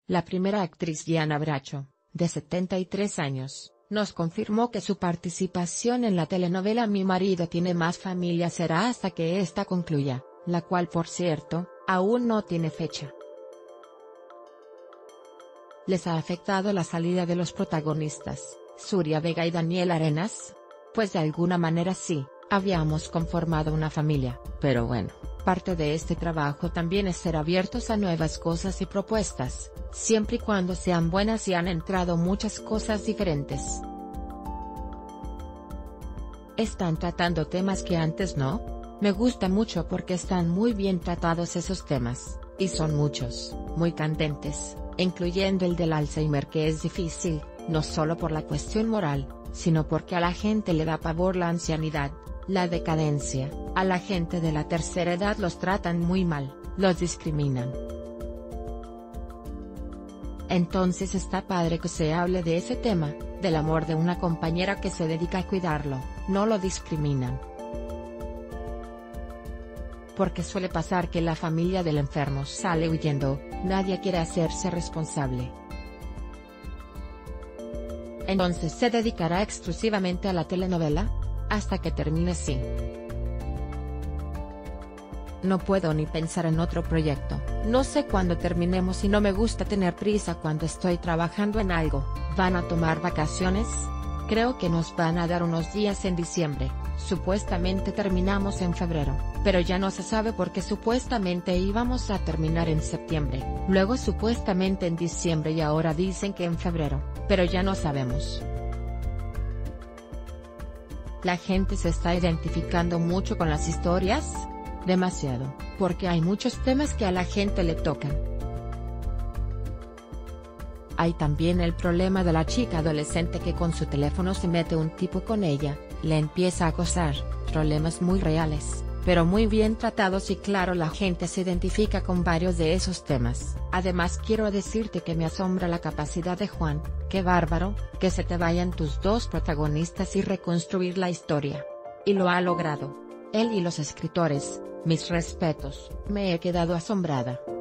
La primera actriz Diana Bracho, de 73 años, nos confirmó que su participación en la telenovela Mi marido tiene más familia será hasta que esta concluya, la cual por cierto, aún no tiene fecha. ¿Les ha afectado la salida de los protagonistas, Surya Vega y Daniel Arenas? Pues de alguna manera sí, habíamos conformado una familia, pero bueno, parte de este trabajo también es ser abiertos a nuevas cosas y propuestas, siempre y cuando sean buenas y han entrado muchas cosas diferentes. ¿Están tratando temas que antes no? Me gusta mucho porque están muy bien tratados esos temas, y son muchos, muy candentes, incluyendo el del Alzheimer, que es difícil, no solo por la cuestión moral, sino porque a la gente le da pavor la ancianidad, la decadencia, a la gente de la tercera edad los tratan muy mal, los discriminan. Entonces está padre que se hable de ese tema, del amor de una compañera que se dedica a cuidarlo, no lo discriminan. Porque suele pasar que la familia del enfermo sale huyendo, nadie quiere hacerse responsable. Entonces ¿se dedicará exclusivamente a la telenovela? Hasta que termine sí. No puedo ni pensar en otro proyecto, no sé cuándo terminemos y no me gusta tener prisa cuando estoy trabajando en algo. ¿Van a tomar vacaciones? Creo que nos van a dar unos días en diciembre, supuestamente terminamos en febrero, pero ya no se sabe porque supuestamente íbamos a terminar en septiembre, luego supuestamente en diciembre y ahora dicen que en febrero, pero ya no sabemos. ¿La gente se está identificando mucho con las historias? Demasiado, porque hay muchos temas que a la gente le tocan. Hay también el problema de la chica adolescente que con su teléfono se mete un tipo con ella, le empieza a acosar, problemas muy reales, pero muy bien tratados y claro, la gente se identifica con varios de esos temas. Además quiero decirte que me asombra la capacidad de Juan, qué bárbaro, que se te vayan tus dos protagonistas y reconstruir la historia. Y lo ha logrado. Él y los escritores, mis respetos, me he quedado asombrada.